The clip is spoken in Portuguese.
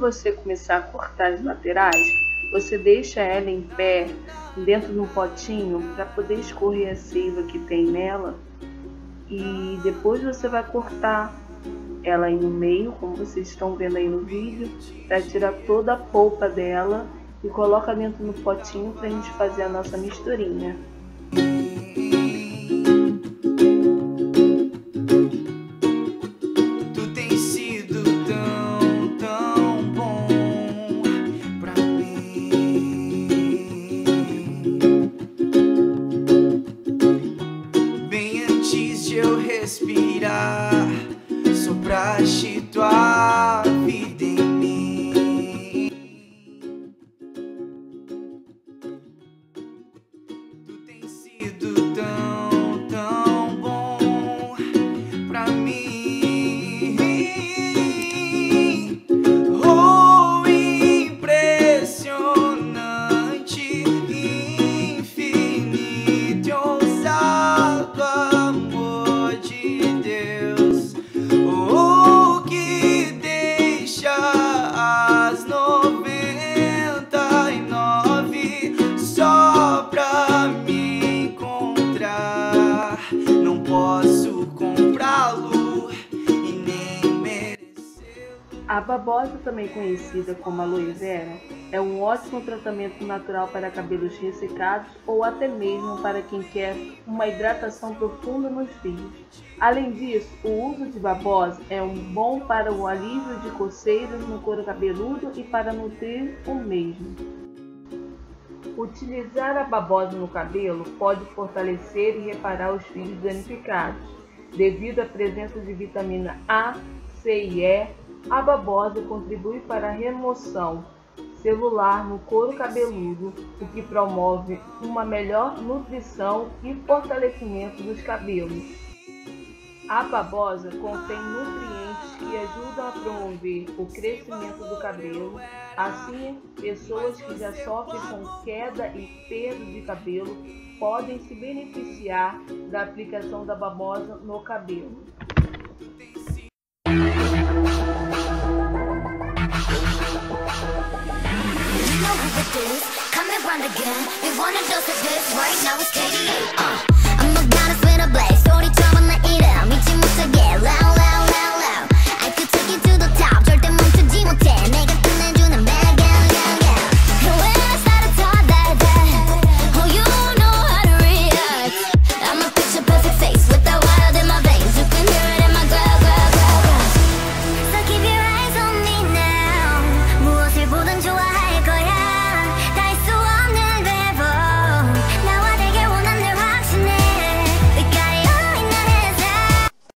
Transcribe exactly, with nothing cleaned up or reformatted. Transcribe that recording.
você começar a cortar as laterais, você deixa ela em pé dentro de um potinho para poder escorrer a seiva que tem nela, e depois você vai cortar ela aí no meio, como vocês estão vendo aí no vídeo, para tirar toda a polpa dela e coloca dentro do potinho para a gente fazer a nossa misturinha. Respirar, sopraste tua vida em mim. Tu tens sido tão, tão bom pra mim. Oh, impressionante, infinito e ousado amor de Deus, o que deixa as noventa e nove só pra me encontrar. Não posso comprá-lo e nem merecê-lo. A babosa, também conhecida como aloe vera, é um ótimo tratamento natural para cabelos ressecados ou até mesmo para quem quer uma hidratação profunda nos fios. Além disso, o uso de babosa é um bom para o alívio de coceiras no couro cabeludo e para nutrir o mesmo. Utilizar a babosa no cabelo pode fortalecer e reparar os fios danificados. Devido à presença de vitamina A, C e E, a babosa contribui para a remoção celular no couro cabeludo, o que promove uma melhor nutrição e fortalecimento dos cabelos. A babosa contém nutrientes que ajudam a promover o crescimento do cabelo. Assim, pessoas que já sofrem com queda e perda de cabelo podem se beneficiar da aplicação da babosa no cabelo. Coming round again, we want a dose of this right now. It's K D A. Uh, I'm a goddess with a blaze, 소리처럼 나 이래 미친 못하게 loud.